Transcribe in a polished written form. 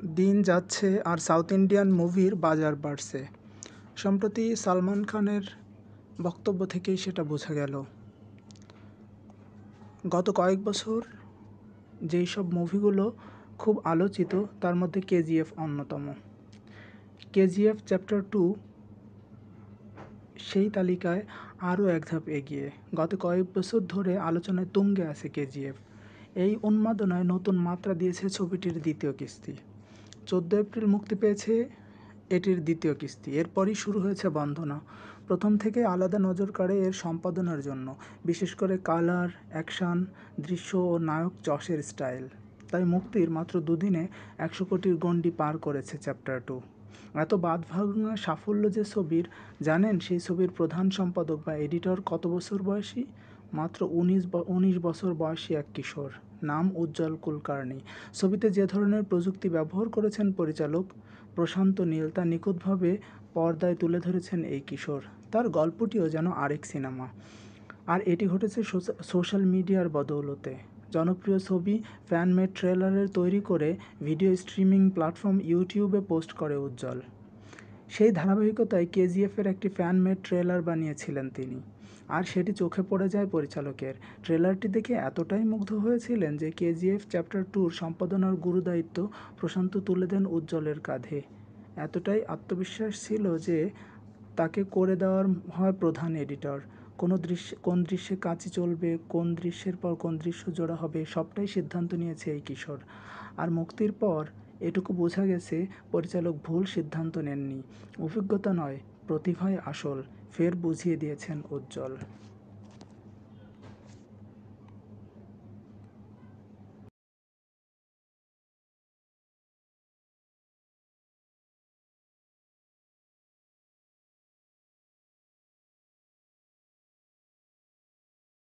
দিন যাচ্ছে আর south Indian মুভির বাজার বাড়ছে। সম্প্রতি সালমান খানের বক্তব্য থেকেই সেটা বোঝা গেল। গত কয়েক বছর যেই সব মুভিগুলো খুব আলোচিত তার মধ্যে কেজিএফ অন্যতম। কেজিএফ চ্যাপ্টার 2 সেই তালিকায় আরও এক ধাপ এগিয়ে। গত কয়েক বছর ধরে আলোচনায় তুঙ্গে আছে কেজিএফ। এই উন্মাদনায় নতুন মাত্রা দিয়েছে ছবিটির দ্বিতীয় কিস্তি। 14 এপ্রিল মুক্তি পেয়েছে এটির দ্বিতীয় কিস্তি। এরপরই শুরু হয়েছে বন্দনা। প্রথম থেকে আলাদা নজর কাড়ে এর সম্পাদনার জন্য, বিশেষ করে কালার, অ্যাকশন, দৃশ্য ও নায়ক যশের স্টাইল। তাই মুক্তির মাত্র দুদিনে 100 কোটির গণ্ডি পার করেছে চ্যাপ্টার 2। এত বাঁধভাঙা সাফল্য যে ছবির, জানেন সেই ছবির প্রধান সম্পাদক বা এডিটর কত বছর বয়সী? মাত্র 19 বছর বয়সী এক কিশোর, নাম উজ্জ্বল কুলকার্নি। ছবিতে যে ধরনের প্রযুক্তি ব্যবহার করেছেন পরিচালক প্রশান্ত নীল তা নিখুঁতভাবে পর্দায় তুলে ধরেছেন এই কিশোর। তার গল্পটিও যেন আরেক সিনেমা। আর এটি ঘটেছে সোশ্যাল মিডিয়ার বদৌলতে। জনপ্রিয় ছবি ফ্যান-মেড ট্রেলারের তৈরি করে ভিডিও স্ট্রিমিং প্ল্যাটফর্ম ইউটিউবে পোস্ট করে উজ্জ্বল। সেই ধারাবাহিকতায় কেজিএফের একটি ফ্যান-মেড ট্রেলার বানিয়েছিলেন তিনি। আর সেটি চোখে পড়ে যায় পরিচালকের। ট্রেলারটি দেখে এতটাই মুগ্ধ হয়েছিলেন যে কেজিএফ চ্যাপ্টার 2 সম্পাদনার গুরুদায়িত্ব প্রশান্ত তুলে দেন উজ্জ্বলের কাঁধে। এতটাই আত্মবিশ্বাস ছিল যে তাকে করে দেওয়ার হয় প্রধান এডিটর। কোন দৃশ্যে কাঁচি চলবে, কোন দৃশ্যের পর কোন দৃশ্য জোড়া হবে, সবটাই সিদ্ধান্ত নিয়েছে এই কিশোর। আর মুক্তির পর এটুকু বোঝা গেছে, পরিচালক ভুল সিদ্ধান্ত নেননি। অভিজ্ঞতা নয়, প্রতিভাই আসল, ফের বুঝিয়ে দিয়েছেন উজ্জ্বল।